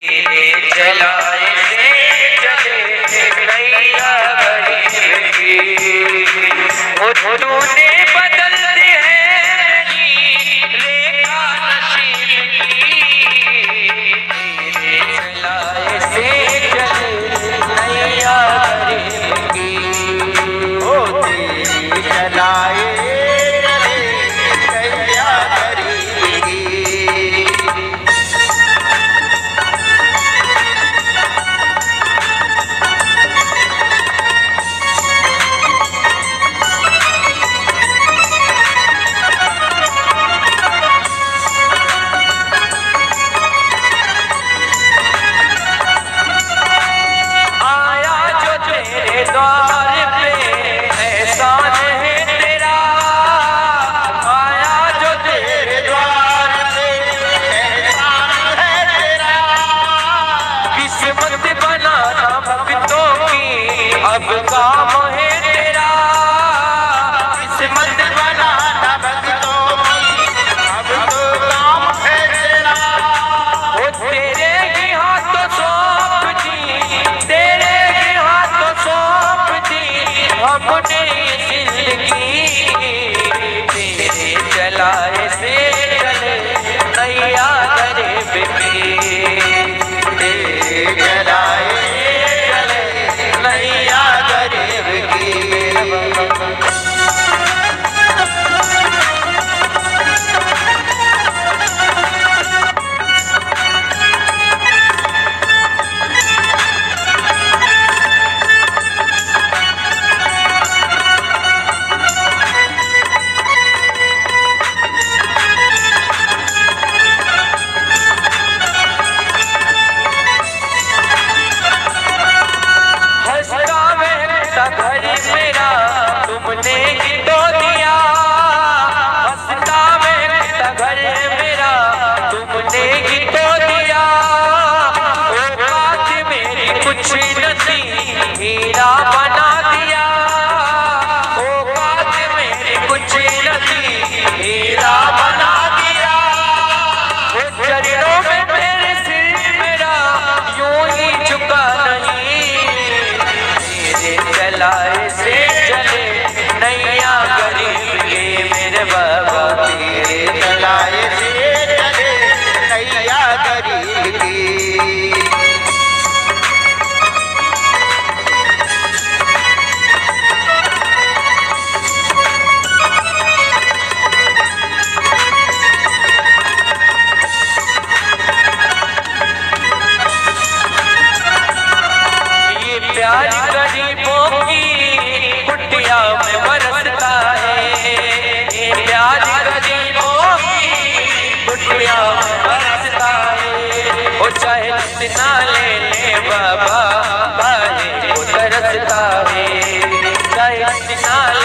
जलाए से चले नैया गरीब की, तूने बदल दे है रेखा नसीब की। जलाए से चले नैया गरीब की, जलाए द्वार पे एहसान है तेरा, आया जो तेरे द्वार पे एहसान है तेरा। किस्मत बनाना भक्तों की अब काम है तेरा, किस्मत बनाना भक्तों की अब तो काम है तेरा। वो तेरे ही हाथों सौंप दी, तेरे हमने जिंदगी, तेरे जलाए से चले नैया गरीब की, तेरे जलाए से चले नैया गरीब की। घर मेरा तुमने ही तो दिया, हंसता मेरा घर मेरा तुमने ही तो दिया। औकात मेरी कुछ नहीं हीरा बना दिया, औकात मेरी कुछ नहीं हीरा बना दिया। वो चरणों में मेरे सिर मेरा यूं ही झुका नहीं, जलाए से चले नैया गरीब के मेरे बाबा, तेरे जलाए से चले नैया गरीब की। ये प्यार गरीबों की कुटिया में बरसता है, प्यार गरीबों की कुटिया में बरसता है। वो चाहे जितना ले ले बाबा, बाले को तरसता है, चाहे जितना